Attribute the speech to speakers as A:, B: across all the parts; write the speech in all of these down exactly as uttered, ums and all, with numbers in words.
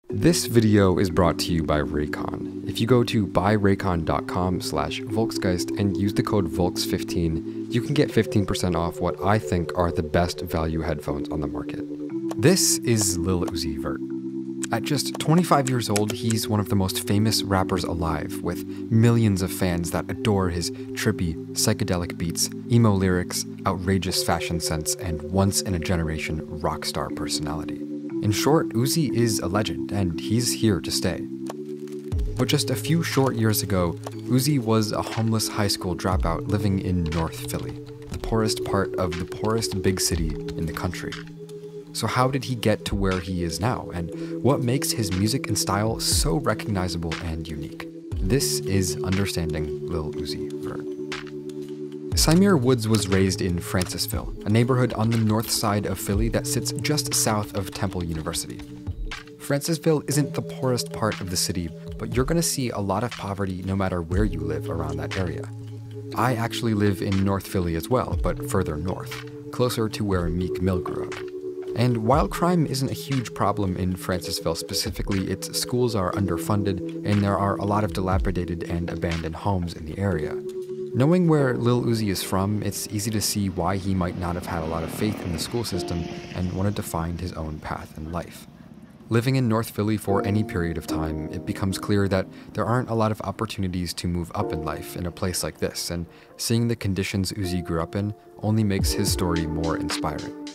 A: This video is brought to you by Raycon. If you go to buy raycon dot com slash Volksgeist and use the code Volks fifteen, you can get fifteen percent off what I think are the best value headphones on the market. This is Lil Uzi Vert. At just twenty-five years old, he's one of the most famous rappers alive, with millions of fans that adore his trippy, psychedelic beats, emo lyrics, outrageous fashion sense, and once-in-a-generation rock star personality. In short, Uzi is a legend, and he's here to stay. But just a few short years ago, Uzi was a homeless high school dropout living in North Philly, the poorest part of the poorest big city in the country. So how did he get to where he is now, and what makes his music and style so recognizable and unique? This is Understanding Lil Uzi Vert. Symere Woods was raised in Francisville, a neighborhood on the north side of Philly that sits just south of Temple University. Francisville isn't the poorest part of the city, but you're gonna see a lot of poverty no matter where you live around that area. I actually live in North Philly as well, but further north, closer to where Meek Mill grew up. And while crime isn't a huge problem in Francisville specifically, its schools are underfunded, and there are a lot of dilapidated and abandoned homes in the area. Knowing where Lil Uzi is from, it's easy to see why he might not have had a lot of faith in the school system and wanted to find his own path in life. Living in North Philly for any period of time, it becomes clear that there aren't a lot of opportunities to move up in life in a place like this, and seeing the conditions Uzi grew up in only makes his story more inspiring.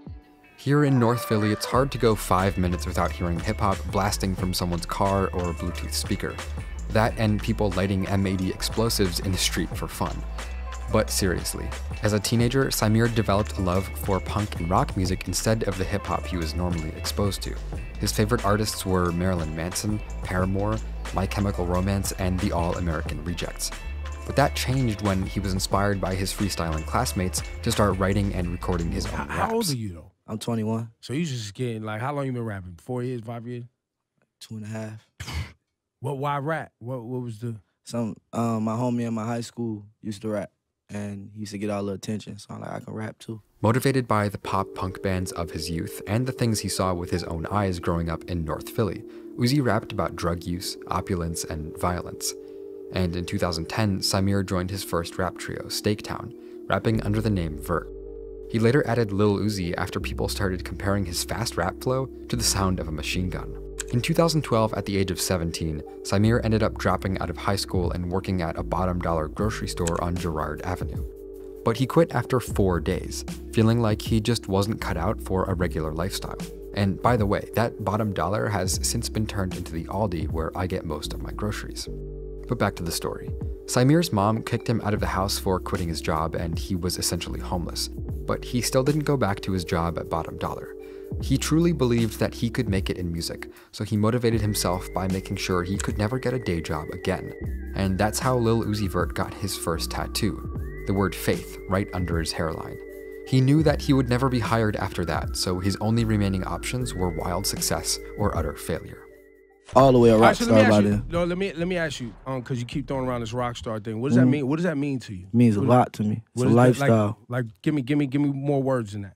A: Here in North Philly, it's hard to go five minutes without hearing hip-hop blasting from someone's car or Bluetooth speaker. That and people lighting M eighty explosives in the street for fun. But seriously, as a teenager, Symere developed a love for punk and rock music instead of the hip-hop he was normally exposed to. His favorite artists were Marilyn Manson, Paramore, My Chemical Romance, and the All-American Rejects. But that changed when he was inspired by his freestyling classmates to start writing and recording his own raps.
B: How old are you though?
C: I'm twenty-one.
B: So you just getting, like, how long you been rapping? Four years, five years?
C: Two and a half.
B: What, why rap? What what was the?
C: Some, um, my homie in my high school used to rap, and he used to get all the attention, so I'm like, I can rap too.
A: Motivated by the pop-punk bands of his youth and the things he saw with his own eyes growing up in North Philly, Uzi rapped about drug use, opulence, and violence. And in two thousand ten, Symere joined his first rap trio, Steaktown, rapping under the name Vert. He later added Lil Uzi after people started comparing his fast rap flow to the sound of a machine gun. In two thousand twelve, at the age of seventeen, Symere ended up dropping out of high school and working at a bottom dollar grocery store on Girard Avenue. But he quit after four days, feeling like he just wasn't cut out for a regular lifestyle. And by the way, that bottom dollar has since been turned into the Aldi where I get most of my groceries. But back to the story. Symere's mom kicked him out of the house for quitting his job, and he was essentially homeless. But he still didn't go back to his job at Bottom Dollar. He truly believed that he could make it in music, so he motivated himself by making sure he could never get a day job again. And that's how Lil Uzi Vert got his first tattoo, the word faith right under his hairline. He knew that he would never be hired after that, so his only remaining options were wild success or utter failure.
C: All the way a rock
B: so
C: star by
B: you,
C: then.
B: No, let me let me ask you, um, because you keep throwing around this rock star thing. What does mm. that mean? What does that mean to you?
C: It means a lot to me. It's a lifestyle.
B: Like, like, give me, give me, give me more words than that.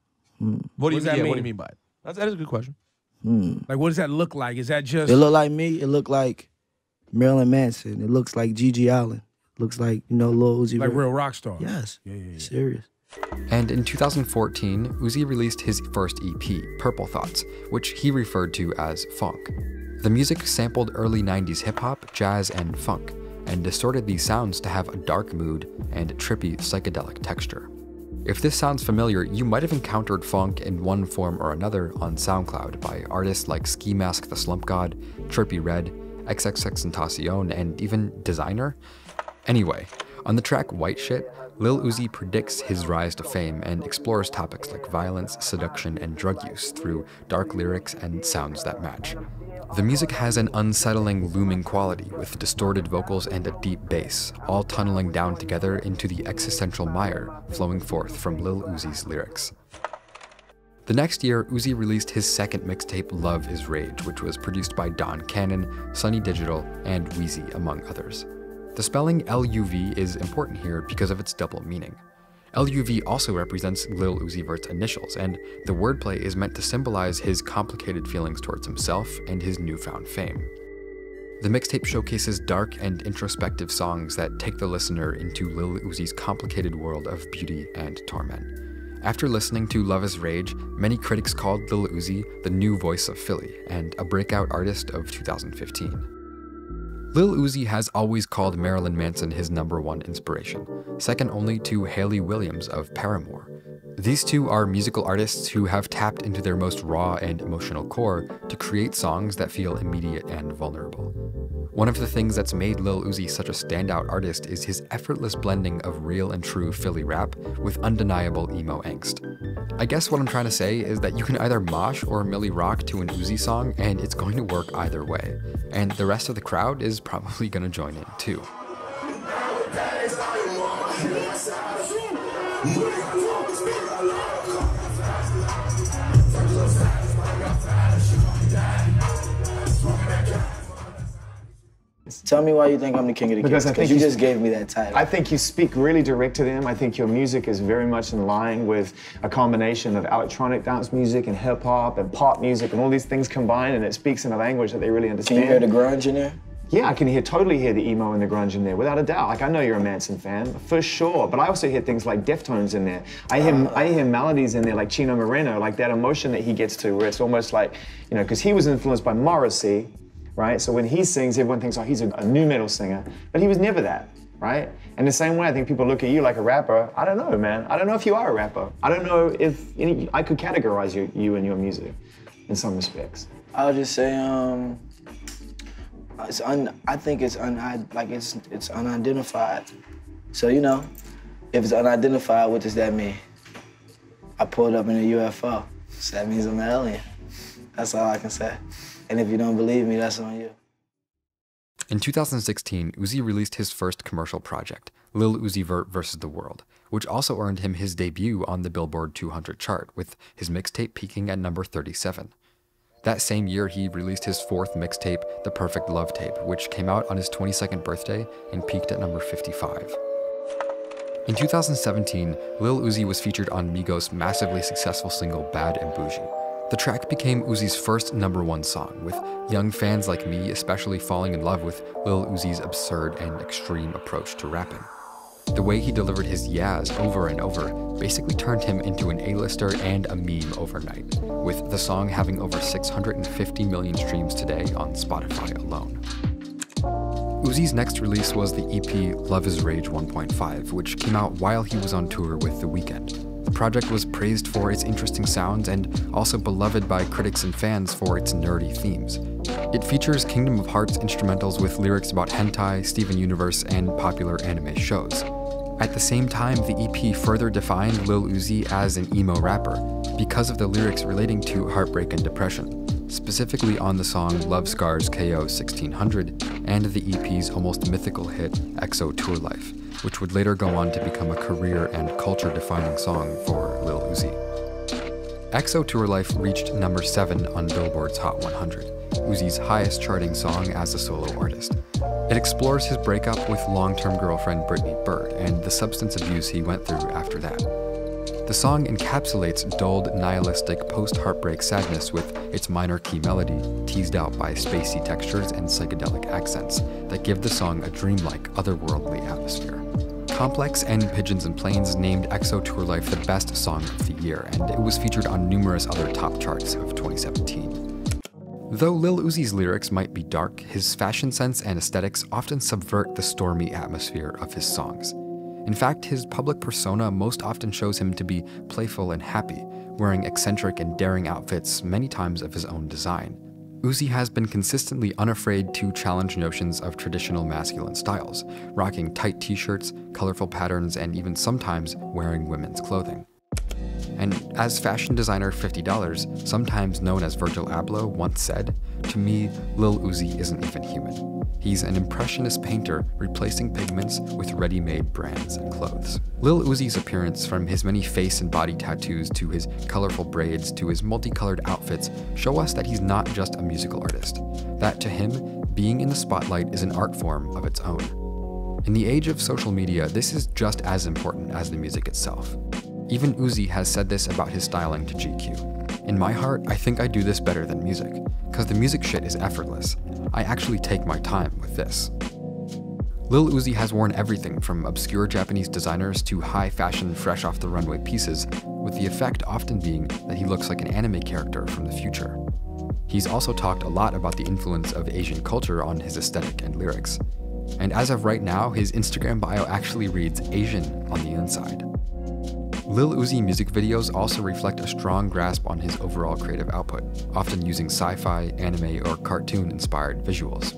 C: Mm.
D: What do you
B: what
D: mean? Yeah,
B: mean?
D: what do you mean by it? That's, that is a good question.
C: Mm.
B: Like, what does that look like? Is that just?
C: It look like me. It look like Marilyn Manson. It looks like Gigi Allen. It looks like, you know, Lil Uzi Vert.
B: Like real rock star.
C: Yes.
B: Yeah, yeah, yeah.
C: Serious.
A: And in two thousand fourteen, Uzi released his first E P, Purple Thoughts, which he referred to as funk. The music sampled early nineties hip-hop, jazz, and funk, and distorted these sounds to have a dark mood and trippy psychedelic texture. If this sounds familiar, you might have encountered funk in one form or another on SoundCloud by artists like Ski Mask the Slump God, Trippie Redd, XXXTentacion, and even Designer. Anyway, on the track White Shit, Lil Uzi predicts his rise to fame and explores topics like violence, seduction, and drug use through dark lyrics and sounds that match. The music has an unsettling, looming quality with distorted vocals and a deep bass, all tunneling down together into the existential mire flowing forth from Lil Uzi's lyrics. The next year, Uzi released his second mixtape, Luv Is Rage, which was produced by Don Cannon, Sunny Digital, and Wheezy, among others. The spelling L U V is important here because of its double meaning. L U V also represents Lil Uzi Vert's initials, and the wordplay is meant to symbolize his complicated feelings towards himself and his newfound fame. The mixtape showcases dark and introspective songs that take the listener into Lil Uzi's complicated world of beauty and torment. After listening to Luv Is Rage, many critics called Lil Uzi the new voice of Philly and a breakout artist of two thousand fifteen. Lil Uzi has always called Marilyn Manson his number one inspiration, second only to Hayley Williams of Paramore. These two are musical artists who have tapped into their most raw and emotional core to create songs that feel immediate and vulnerable. One of the things that's made Lil Uzi such a standout artist is his effortless blending of real and true Philly rap with undeniable emo angst. I guess what I'm trying to say is that you can either mosh or Millie rock to an Uzi song and it's going to work either way, and the rest of the crowd is probably gonna join in too.
C: Tell me why you think I'm the king of the
E: Because
C: kids,
E: I think
C: you
E: you
C: just gave me that title.
E: I think you speak really direct to them. I think your music is very much in line with a combination of electronic dance music and hip hop and pop music and all these things combined, and it speaks in a language that they really understand.
C: Can you hear the grunge in there?
E: Yeah, I can hear totally hear the emo and the grunge in there, without a doubt. Like, I know you're a Manson fan, for sure, but I also hear things like Deftones in there. I hear, uh, I hear melodies in there like Chino Moreno, like that emotion that he gets to, where it's almost like, you know, because he was influenced by Morrissey, right? So when he sings, everyone thinks, oh, he's a, a nu metal singer, but he was never that, right? And the same way, I think people look at you like a rapper. I don't know, man. I don't know if you are a rapper. I don't know if any, I could categorize you, you and your music in some respects.
C: I'll just say, um, it's un, I think it's un, like it's it's unidentified. So you know, if it's unidentified, what does that mean? I pulled up in a U F O, so that means I'm an alien. That's all I can say. And if you don't believe me, that's on you.
A: In two thousand sixteen, Uzi released his first commercial project, Lil Uzi Vert versus the World, which also earned him his debut on the Billboard two hundred chart, with his mixtape peaking at number thirty-seven. That same year, he released his fourth mixtape, The Perfect Love Tape, which came out on his twenty-second birthday and peaked at number fifty-five. In two thousand seventeen, Lil Uzi was featured on Migos' massively successful single Bad and Boujee. The track became Uzi's first number one song, with young fans like me especially falling in love with Lil Uzi's absurd and extreme approach to rapping. The way he delivered his yas over and over basically turned him into an A-lister and a meme overnight, with the song having over six hundred fifty million streams today on Spotify alone. Uzi's next release was the E P Luv Is Rage one point five, which came out while he was on tour with The Weeknd. The project was praised for its interesting sounds and also beloved by critics and fans for its nerdy themes. It features Kingdom of Hearts instrumentals with lyrics about hentai, Steven Universe, and popular anime shows. At the same time, the E P further defined Lil Uzi as an emo rapper because of the lyrics relating to heartbreak and depression, specifically on the song Love Scars K O sixteen hundred and the E P's almost mythical hit X O Tour Llif3, which would later go on to become a career and culture-defining song for Lil Uzi. X O Tour Llif3 reached number seven on Billboard's Hot one hundred, Uzi's highest charting song as a solo artist. It explores his breakup with long-term girlfriend Brittany Bird and the substance abuse he went through after that. The song encapsulates dulled, nihilistic post-heartbreak sadness with its minor key melody, teased out by spacey textures and psychedelic accents that give the song a dreamlike, otherworldly atmosphere. Complex and Pigeons and Planes named X O Tour Llif3 the best song of the year, and it was featured on numerous other top charts of twenty seventeen. Though Lil Uzi's lyrics might be dark, his fashion sense and aesthetics often subvert the stormy atmosphere of his songs. In fact, his public persona most often shows him to be playful and happy, wearing eccentric and daring outfits many times of his own design. Uzi has been consistently unafraid to challenge notions of traditional masculine styles, rocking tight t-shirts, colorful patterns, and even sometimes wearing women's clothing. And as fashion designer fifty dollars, sometimes known as Virgil Abloh, once said, "To me, Lil Uzi isn't even human. He's an impressionist painter replacing pigments with ready-made brands and clothes." Lil Uzi's appearance, from his many face and body tattoos to his colorful braids to his multicolored outfits, show us that he's not just a musical artist. That to him, being in the spotlight is an art form of its own. In the age of social media, this is just as important as the music itself. Even Uzi has said this about his styling to G Q. In my heart, I think I do this better than music, because the music shit is effortless. I actually take my time with this. Lil Uzi has worn everything from obscure Japanese designers to high-fashion, fresh-off-the-runway pieces, with the effect often being that he looks like an anime character from the future. He's also talked a lot about the influence of Asian culture on his aesthetic and lyrics. And as of right now, his Instagram bio actually reads Asian on the inside. Lil Uzi music videos also reflect a strong grasp on his overall creative output, often using sci-fi, anime, or cartoon-inspired visuals.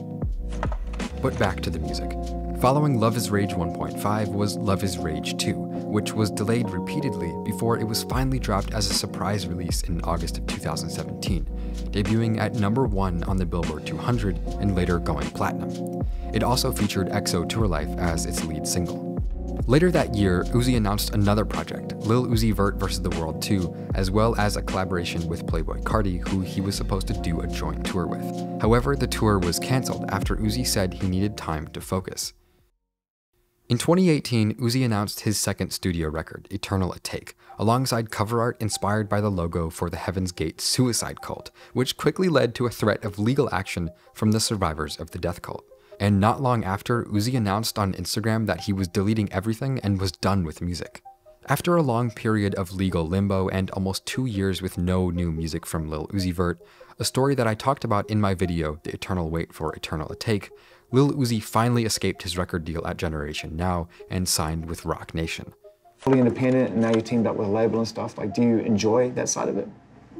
A: But back to the music. Following Luv Is Rage one point five was Luv Is Rage two, which was delayed repeatedly before it was finally dropped as a surprise release in August of two thousand seventeen, debuting at number one on the Billboard two hundred and later going platinum. It also featured X O Tour Llif three as its lead single. Later that year, Uzi announced another project, Lil Uzi Vert versus the World two, as well as a collaboration with Playboi Carti, who he was supposed to do a joint tour with. However, the tour was cancelled after Uzi said he needed time to focus. In twenty eighteen, Uzi announced his second studio record, Eternal Take, alongside cover art inspired by the logo for the Heaven's Gate suicide cult, which quickly led to a threat of legal action from the survivors of the death cult. And not long after, Uzi announced on Instagram that he was deleting everything and was done with music. After a long period of legal limbo and almost two years with no new music from Lil Uzi Vert, a story that I talked about in my video, The Eternal Wait for Eternal Take, Lil Uzi finally escaped his record deal at Generation Now and signed with Roc Nation.
E: Fully independent, and now you're teamed up with a label and stuff. Like, do you enjoy that side of it?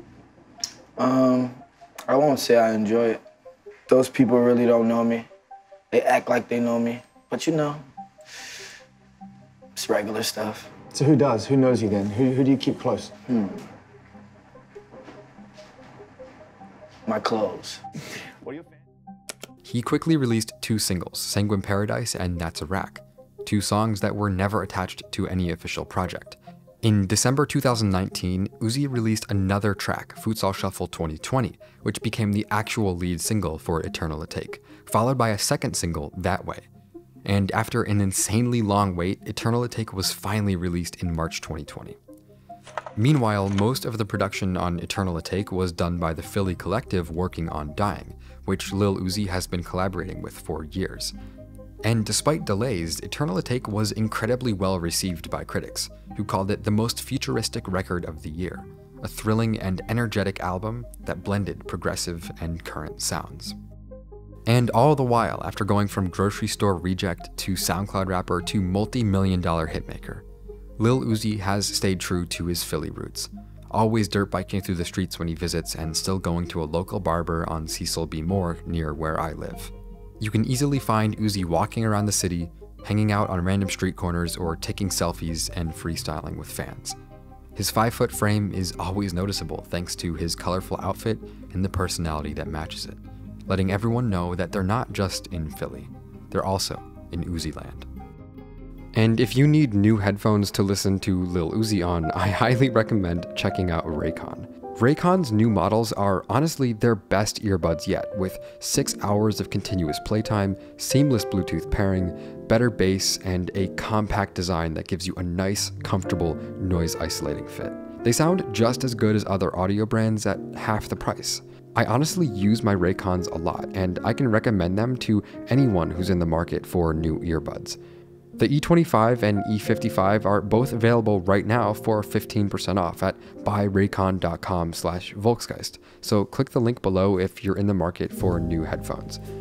C: Um, I won't say I enjoy it. Those people really don't know me. They act like they know me, but you know, it's regular stuff.
E: So who does? Who knows you then? Who, who do you keep close?
C: Hmm. My clothes.
E: What are your
A: He quickly released two singles, Sanguine Paradise and That's a Rack, two songs that were never attached to any official project. In December two thousand nineteen, Uzi released another track, Futsal Shuffle twenty twenty, which became the actual lead single for Eternal Take, followed by a second single, That Way. And after an insanely long wait, Eternal Take was finally released in March twenty twenty. Meanwhile, most of the production on Eternal Take was done by the Philly collective working on Dying, which Lil Uzi has been collaborating with for years. And despite delays, Eternal Take was incredibly well received by critics, who called it the most futuristic record of the year, a thrilling and energetic album that blended progressive and current sounds. And all the while, after going from grocery store reject to SoundCloud rapper to multi-million dollar hitmaker, Lil Uzi has stayed true to his Philly roots, always dirt biking through the streets when he visits and still going to a local barber on Cecil B. Moore near where I live. You can easily find Uzi walking around the city, hanging out on random street corners, or taking selfies and freestyling with fans. His five-foot frame is always noticeable thanks to his colorful outfit and the personality that matches it, letting everyone know that they're not just in Philly, they're also in Uzi land. And if you need new headphones to listen to Lil Uzi on, I highly recommend checking out Raycon. Raycon's new models are honestly their best earbuds yet, with six hours of continuous playtime, seamless Bluetooth pairing, better bass, and a compact design that gives you a nice, comfortable, noise-isolating fit. They sound just as good as other audio brands at half the price. I honestly use my Raycons a lot, and I can recommend them to anyone who's in the market for new earbuds. The E twenty-five and E fifty-five are both available right now for fifteen percent off at buy raycon dot com slash Volksgeist, so click the link below if you're in the market for new headphones.